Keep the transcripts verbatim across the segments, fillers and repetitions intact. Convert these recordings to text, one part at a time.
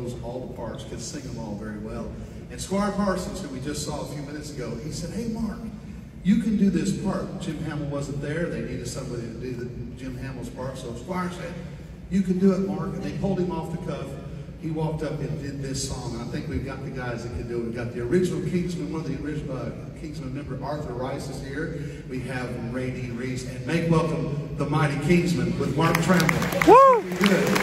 vocals, all the parts, could sing them all very well. And Squire Parsons, who we just saw a few minutes ago, he said, hey, Mark, you can do this part. Jim Hamill wasn't there. They needed somebody to do the Jim Hamill's part. So Squire said, you can do it, Mark. And they pulled him off the cuff. He walked up and did this song. And I think we've got the guys that can do it. We've got the original Kingsmen, one of the original uh, Kingsmen member, Arthur Rice is here. We have Ray D. Reese. And make welcome the mighty Kingsmen with Mark Trample. Woo! Good.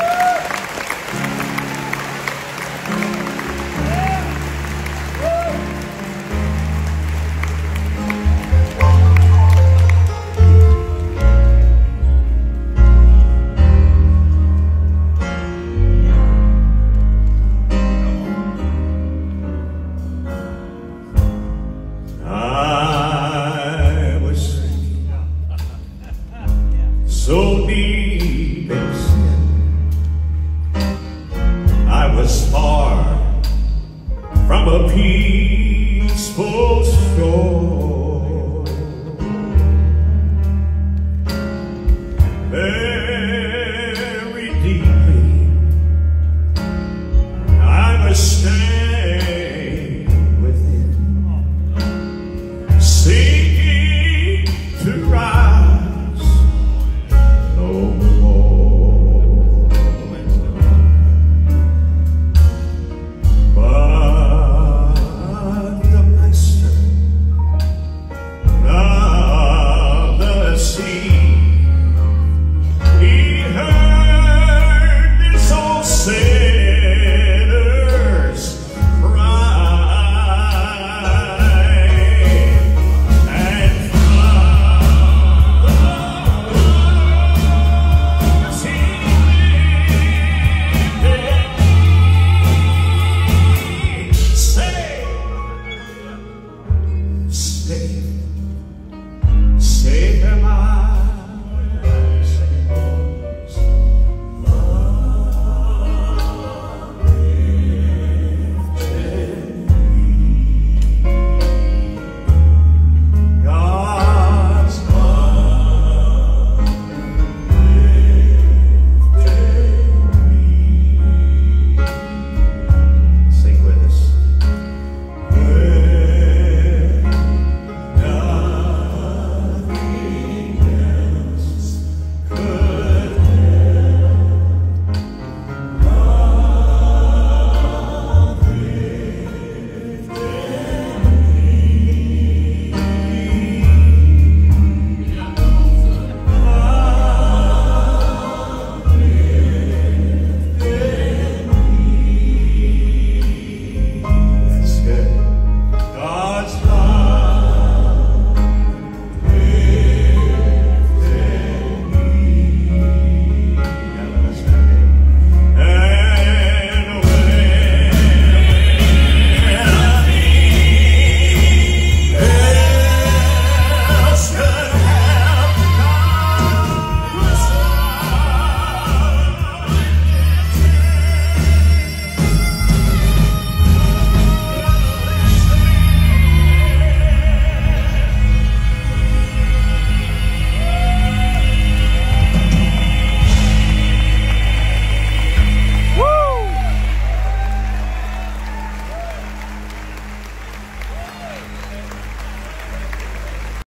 So deep in sin, I was far from a peaceful shore.